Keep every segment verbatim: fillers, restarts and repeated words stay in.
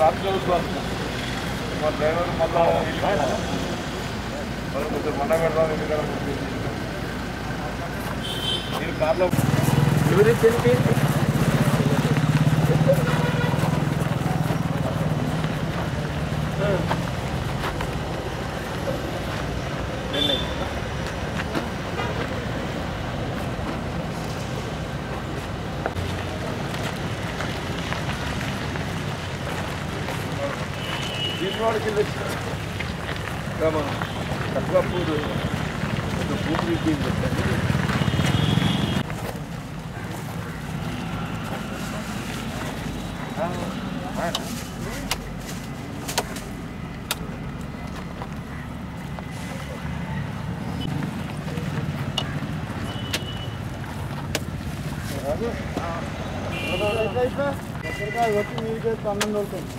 మా డ్రైవర్ మళ్ళీ కొంచెం మొన్న పెడతాం ఎందుకంటే నేను కార్లో దీనివాడికి మనం తక్కువ పూలు పూలు పెట్టండి వచ్చి మీరు చేస్తే అన్నం దొరుకుతుంది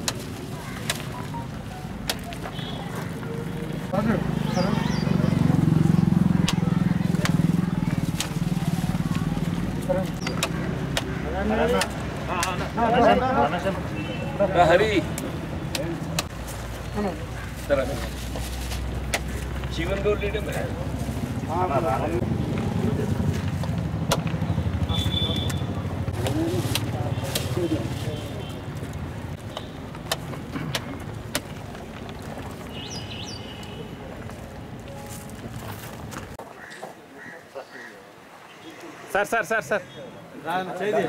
हरी जीवन दो लीडर में सर सर सर सर चाहिए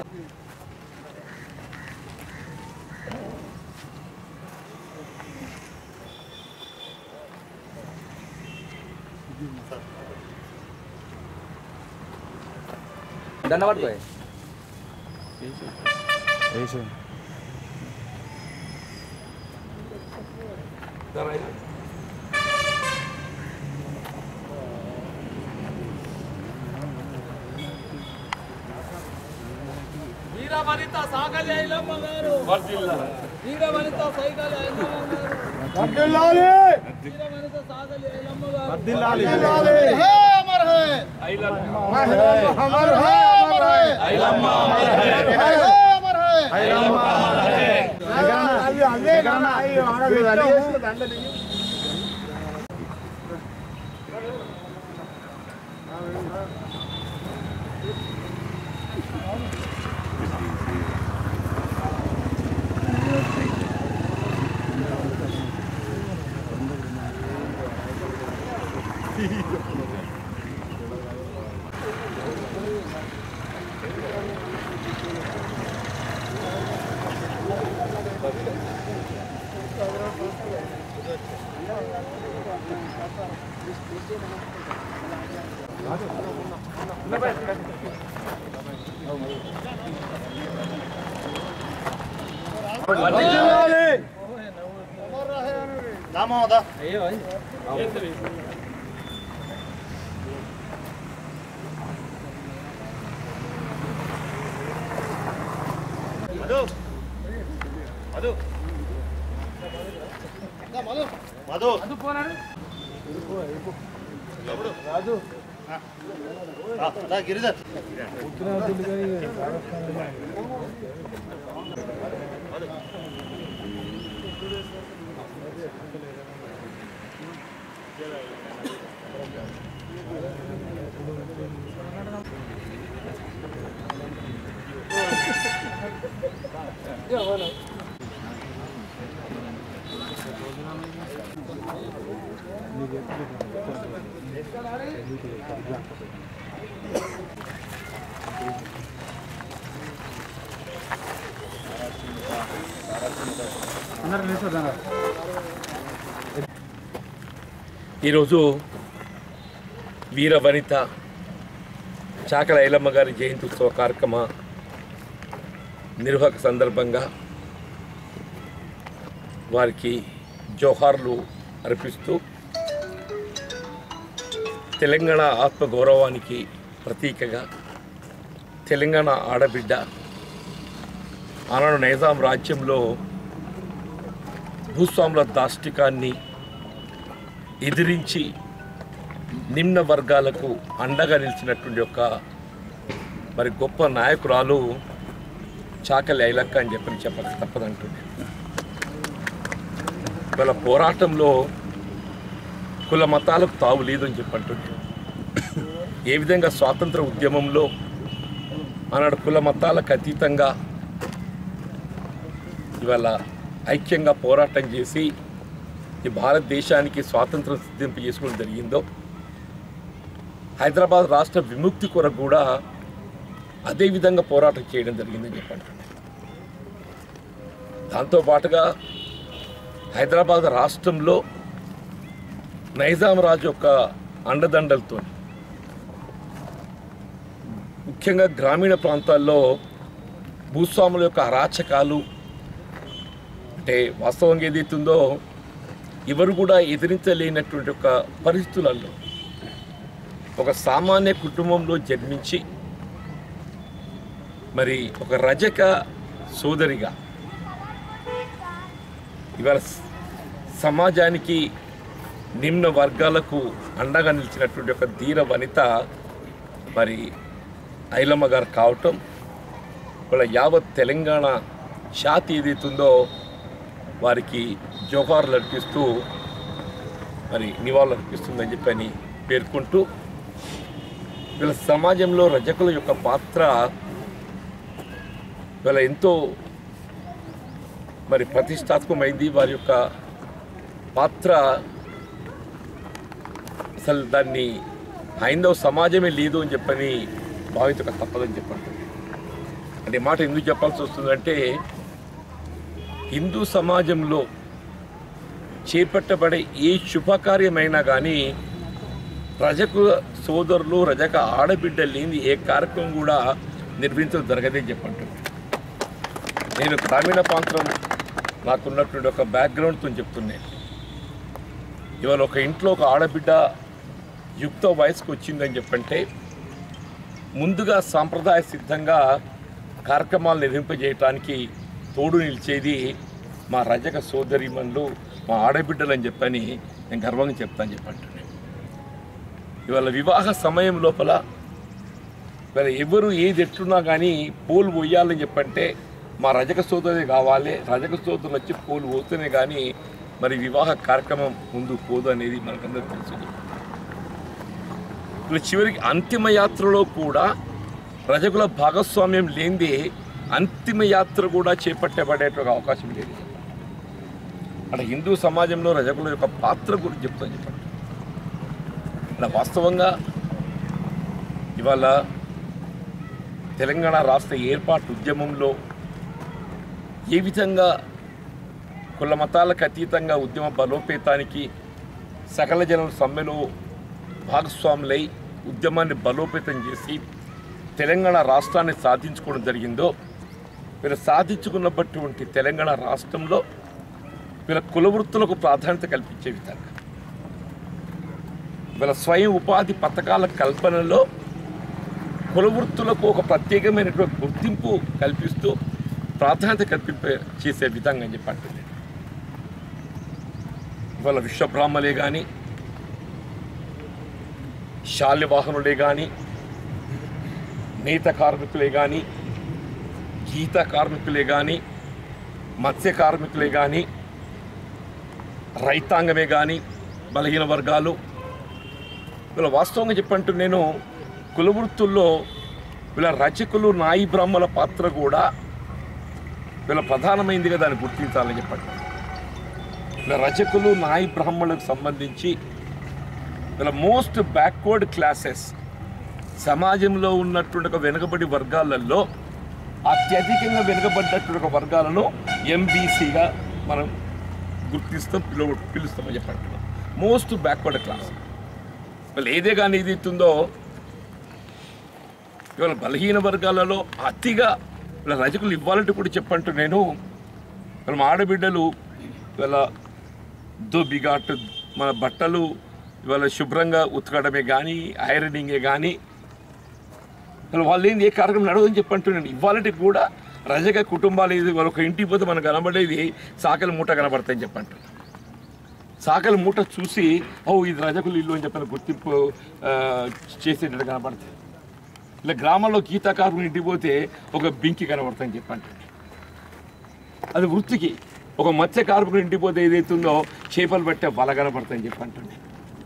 धन्यवाद भाई వీర వనిత సాగలే ఐలమ్మ గారు వర్దిల్లా వీర వనిత సాగలే ఐలమ్మ గారు వర్దిల్లాలి వీర వనిత సాగలే ఐలమ్మ గారు వర్దిల్లాలి హే అమర్ హే ఐలమ్మ అమర్ హే అమర్ హే ఐలమ్మ అమర్ హే హే అమర్ హే ఐలమ్మ అమర్ హే అవి అదే గణ అయ్యి ఆడవి చేసిన దండలి दामोदा अయ్యో మధు మధు మధు మధు మధు పోనాడు రాజు గిరిధర్ ఈరోజు వీర వనిత చాకల ఐలమ్మ గారి జయంతి ఉత్సవ కార్యక్రమ నిర్వాహక సందర్భంగా వారికి జోహార్లు అర్పిస్తూ తెలంగాణ ఆత్మగౌరవానికి ప్రతీకగా తెలంగాణ ఆడబిడ్డ ఆనాడు నైజాం రాజ్యంలో భూస్వాముల దాష్టికాన్ని ఎదిరించి నిమ్న వర్గాలకు అండగా నిలిచినటువంటి ఒక మరి గొప్ప నాయకురాలు చాకలి ఐలక్క అని చెప్పని చెప్పక తప్పదంటుంది. వాళ్ళ పోరాటంలో కుల మతాలకు తావు లేదని చెప్పంటుంది. ఏ విధంగా స్వాతంత్ర ఉద్యమంలో ఆనాడు కుల మతాలకు అతీతంగా ఇవాళ ఐక్యంగా పోరాటం చేసి ఈ భారతదేశానికి స్వాతంత్రం సిద్ధింపు చేసుకోవడం జరిగిందో, హైదరాబాద్ రాష్ట్ర విముక్తి కొరకు కూడా అదేవిధంగా పోరాటం చేయడం జరిగిందని చెప్పండి. దాంతోపాటుగా హైదరాబాద్ రాష్ట్రంలో నైజాం రాజు యొక్క అండదండలతో ముఖ్యంగా గ్రామీణ ప్రాంతాల్లో భూస్వాముల యొక్క అరాచకాలు అంటే వాస్తవంగా ఏదైతుందో ఎవరు కూడా ఎదిరించలేనటువంటి ఒక పరిస్థితులలో ఒక సామాన్య కుటుంబంలో జన్మించి మరి ఒక రజక సోదరిగా ఇవాళ సమాజానికి నిమ్న వర్గాలకు అండగా నిలిచినటువంటి ఒక ధీర వనిత మరి ఐలమ్మ గారు కావటం, వాళ్ళ యావత్ తెలంగాణ ఛాతి ఏదైతుందో వారికి జోహార్లు అర్పిస్తూ మరి నివాళులు అర్పిస్తుందని చెప్పని పేర్కొంటూ, వీళ్ళ సమాజంలో రజకుల యొక్క పాత్ర వీళ్ళ ఎంతో మరి ప్రతిష్టాత్మకమైంది. వారి యొక్క పాత్ర అసలు దాన్ని హైందవ సమాజమే లేదు అని చెప్పని భావించక తప్పదని చెప్పండి. అంటే మాట ఎందుకు చెప్పాల్సి వస్తుందంటే, హిందూ సమాజంలో చేపట్టబడే ఏ శుభకార్యమైనా కానీ రజక సోదరులు రజక ఆడబిడ్డ లేని ఏ కార్యక్రమం కూడా నిర్వహించడం జరగదని చెప్పండి. నేను గ్రామీణ ప్రాంతం నాకున్నటువంటి ఒక బ్యాక్గ్రౌండ్తో చెప్తున్నాను. ఇవాళ ఒక ఇంట్లో ఒక ఆడబిడ్డ యుక్త వయసుకు వచ్చిందని చెప్పంటే ముందుగా సాంప్రదాయ సిద్ధంగా కార్యక్రమాలు నిర్వహింపజేయటానికి తోడు నిలిచేది మా రజక సోదరీమణులు, మా ఆడబిడ్డలు అని చెప్పని నేను గర్వంగా చెప్తాను చెప్పండి. ఇవాళ వివాహ సమయం లోపల ఇవాళ ఎవరు ఏది ఎట్లున్నా కానీ పోలు పోయాలని చెప్పంటే మా రజక సోదరి కావాలి, రజక సోదరులు వచ్చి పోలు పోతేనే కానీ మరి వివాహ కార్యక్రమం ముందు పోదు అనేది మనకందరూ తెలుసు. ఇప్పుడు చివరికి అంతిమ యాత్రలో కూడా రజకుల భాగస్వామ్యం లేనిదే అంతిమ యాత్ర కూడా చేపట్టబడేటువంటి అవకాశం లేదు. అంటే హిందూ సమాజంలో రజకుల యొక్క పాత్ర గురించి చెప్తాను చెప్పండి. అలా వాస్తవంగా ఇవాళ తెలంగాణ రాష్ట్ర ఏర్పాటు ఉద్యమంలో ఏ విధంగా కుల మతాలకు అతీతంగా ఉద్యమ బలోపేతానికి సకల జనుల సమ్మెలో భాగస్వాములై ఉద్యమాన్ని బలోపేతం చేసి తెలంగాణ రాష్ట్రాన్ని సాధించుకోవడం జరిగిందో, వీళ్ళు సాధించుకున్నటువంటి తెలంగాణ రాష్ట్రంలో వీళ్ళ కుల వృత్తులకు ప్రాధాన్యత కల్పించే విధంగా వీళ్ళ స్వయం ఉపాధి పథకాల కల్పనలో కుల వృత్తులకు ఒక ప్రత్యేకమైనటువంటి గుర్తింపు కల్పిస్తూ ప్రాధాన్యత కల్పింప చేసే విధంగా అని చెప్పండి. ఇవాళ విశ్వబ్రాహ్మలే కానీ, శాల్యవాహనులే కానీ, నేత కార్మికులే కానీ, గీత కార్మికులే కానీ, మత్స్య కార్మికులే కానీ, రైతాంగమే కానీ, బలహీన వర్గాలు వీళ్ళ వాస్తవంగా చెప్పంటూ నేను కుల వృత్తుల్లో వీళ్ళ రచకులు నాయి బ్రాహ్మల పాత్ర కూడా వీళ్ళ ప్రధానమైందిగా దాన్ని గుర్తించాలని చెప్పండి. వీళ్ళ రచకులు నాయి బ్రాహ్మణులకు సంబంధించి వీళ్ళ మోస్ట్ బ్యాక్వర్డ్ క్లాసెస్ సమాజంలో ఉన్నటువంటి ఒక వెనుకబడి వర్గాలలో అత్యధికంగా వెనుకబడ్డటువంటి ఒక వర్గాలను ఎంబీసీగా మనం గుర్తిస్తాం, పిలువ పిలుస్తామని చెప్పండి. మోస్ట్ బ్యాక్వర్డ్ క్లాస్ వీళ్ళు ఏదే కానీ ఇది ఇస్తుందో ఇవాళ బలహీన వర్గాలలో అతిగా వీళ్ళ రజకులు ఇవ్వాలంటే కూడా చెప్పంటూ నేను వీళ్ళ ఆడబిడ్డలు వీళ్ళ దోబిఘాట్ మన బట్టలు ఇవాళ శుభ్రంగా ఉతకడమే కానీ ఐరనింగే కానీ వాళ్ళు ఏంది ఏ కార్యక్రమం నడవదని చెప్పంటున్నాను. ఇవ్వాలంటే కూడా రజక కుటుంబాలు ఇది ఒక ఇంటికి పోతే మనకు కనబడేది సాకలి మూట కనబడతాయని చెప్పంటున్నాను. సాకలి మూట చూసి ఓ ఇది రజకులు ఇల్లు అని చెప్పిన గుర్తింపు చేసేటట్టు కనబడతాయి. ఇలా గ్రామాల్లో గీతాకారుని ఇంటికి పోతే ఒక బింకి కనబడతాయని చెప్పండి. అది వృత్తికి ఒక మత్స్య కార్మికుడు ఇంటికి పోతే ఏదైతుందో చేపలు పట్టే బల కనపడతాయని చెప్పి అంటుంది.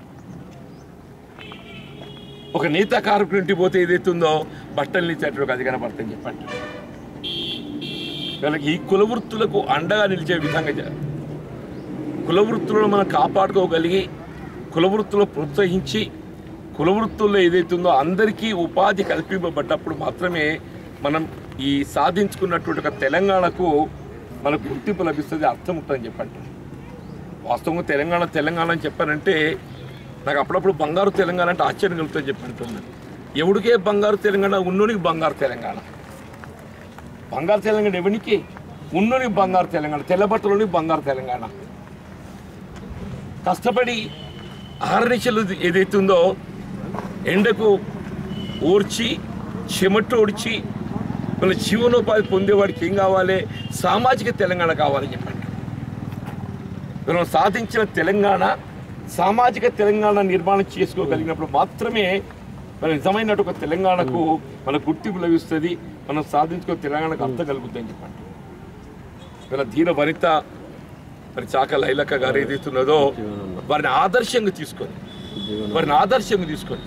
ఒక నేత కార్మికుడు ఇంటికి పోతే ఏదైతుందో బట్టలు నీచేటప్పుడు అది కనపడతాయని చెప్పి అంటుంది. వీళ్ళకి ఈ కుల వృత్తులకు అండగా నిలిచే విధంగా కుల వృత్తులను మనం కాపాడుకోగలిగి కుల వృత్తులు ప్రోత్సహించి కుల వృత్తుల్లో ఏదైతుందో అందరికీ ఉపాధి కల్పింపబడ్డప్పుడు మాత్రమే మనం ఈ సాధించుకున్నటువంటి ఒక తెలంగాణకు మనకు గుర్తింపు లభిస్తుంది, అర్థం ఉంటుందని చెప్పండి. వాస్తవంగా తెలంగాణ తెలంగాణ అని చెప్పానంటే నాకు అప్పుడప్పుడు బంగారు తెలంగాణ అంటే ఆశ్చర్యం కలుగుతుందని చెప్పి అంటున్నాను. ఎవడికే బంగారు తెలంగాణ, ఉన్నోనికి బంగారు తెలంగాణ. బంగారు తెలంగాణ ఎవరికి? ఉన్నోనికి బంగారు తెలంగాణ, తెల్లబట్టలోని బంగారు తెలంగాణ. కష్టపడి ఆర్నిశలు ఏదైతుందో ఎండకు ఓర్చి చెమట ఓడ్చి మన జీవనోపాధి పొందేవాడికి ఏం కావాలి? సామాజిక తెలంగాణ కావాలని చెప్పండి. మనం సాధించిన తెలంగాణ సామాజిక తెలంగాణ నిర్మాణం చేసుకోగలిగినప్పుడు మాత్రమే మన నిజమైన ఒక తెలంగాణకు మన గుర్తింపు లభిస్తుంది, మనం సాధించుకున్న తెలంగాణకు అర్థం కలుగుతుందని చెప్పండి. మన ధీర వనిత మరి చాక లైలక్క గారు ఏదైతున్నదో వారిని ఆదర్శంగా తీసుకొని వారిని ఆదర్శంగా తీసుకొని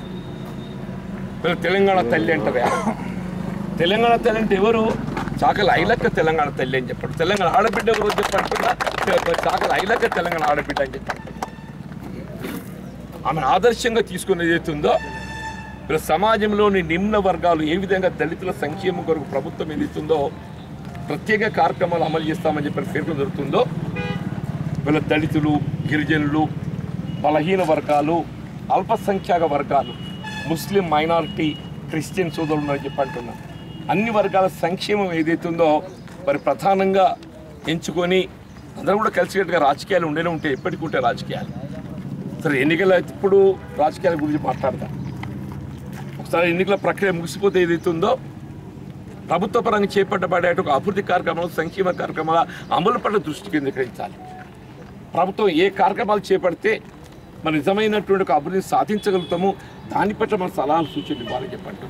మన తెలంగాణ తల్లి అంటారా? తెలంగాణ తల్లి అంటే ఎవరు? చాక లైలక్క తెలంగాణ తల్లి అని చెప్పండి. తెలంగాణ ఆడబిడ్డ ఎవరు చెప్పంటున్నా? చాక లైలక్క తెలంగాణ ఆడబిడ్డ అని చెప్పండి. ఆమెను ఆదర్శంగా తీసుకుని ఏదైతుందో వీళ్ళ సమాజంలోని నిమ్న వర్గాలు ఏ విధంగా దళితుల సంక్షేమం కొరకు ప్రభుత్వం ఏదైతుందో ప్రత్యేక కార్యక్రమాలు అమలు చేస్తామని చెప్పిన పేర్కొన జరుగుతుందో వీళ్ళ దళితులు, గిరిజనులు, బలహీన వర్గాలు, అల్పసంఖ్యాక వర్గాలు, ముస్లిం మైనారిటీ, క్రిస్టియన్ సోదరులు ఉన్నారని చెప్పి అంటున్నారు. అన్ని వర్గాల సంక్షేమం ఏదైతుందో మరి ప్రధానంగా ఎంచుకొని అందరూ కూడా కలిసికట్టుగా రాజకీయాలు ఉండేనే ఉంటాయి, ఎప్పటికీ ఉంటాయి రాజకీయాలు. సరే ఎన్నికల ఇప్పుడు రాజకీయాల గురించి మాట్లాడతాం. ఒకసారి ఎన్నికల ప్రక్రియ ముగిసిపోతే ఏదైతుందో ప్రభుత్వ పరంగా చేపట్టబడే ఒక అభివృద్ధి కార్యక్రమాలు, సంక్షేమ కార్యక్రమాల అమలు పట్ల దృష్టి కేంద్రీకరించాలి. ప్రభుత్వం ఏ కార్యక్రమాలు చేపడితే మన నిజమైనటువంటి ఒక అభివృద్ధిని సాధించగలుగుతామో దాని పట్ల మన సలహాలు సూచనలు ఇవ్వాలని చెప్పండి.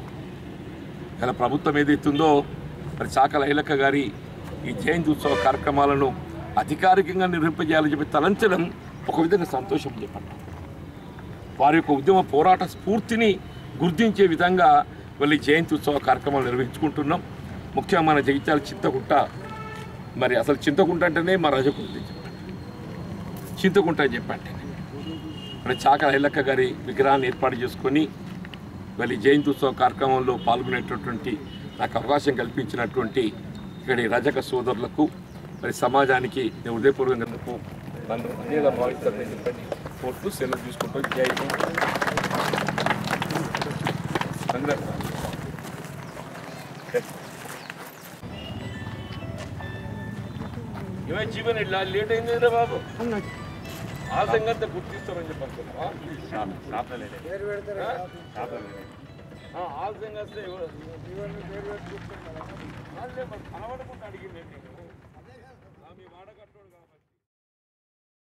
ఇలా ప్రభుత్వం ఏదైతుందో మరి చాక లైలక్క గారి ఈ జయంతి ఉత్సవ కార్యక్రమాలను అధికారికంగా నిర్వహింపజేయాలని చెప్పి తలంచడం ఒక విధంగా సంతోషం చెప్పండి. వారి యొక్క ఉద్యమ పోరాట స్ఫూర్తిని గుర్తించే విధంగా వెళ్ళి జయంతి ఉత్సవ కార్యక్రమాలు నిర్వహించుకుంటున్నాం. ముఖ్యంగా మన జగిత్యాల చింతకుంట, మరి అసలు చింతకుంట అంటేనే మా రజకుంట చెప్పండి, చింతకుంట అని చెప్పండి. మరి చాక లైలక్క గారి విగ్రహాన్ని ఏర్పాటు చేసుకొని వెళ్ళి జయంతి ఉత్సవ కార్యక్రమంలో పాల్గొనేటటువంటి నాకు అవకాశం కల్పించినటువంటి ఇక్కడి రజక సోదరులకు మరి సమాజానికి నేను హృదయపూర్వకంగా నన్ను అదేలా భావిస్తారని చెప్పండి కోర్టు సెలవు తీసుకుంటూ జై ఇవే జీవన్ ఇట్లా లేట్ అయింది బాబు, ఆ సంగతి గుర్తిస్తామని చెప్పి అనుకున్నావా? ఆ సంగతి కనబడుకుంటాడు.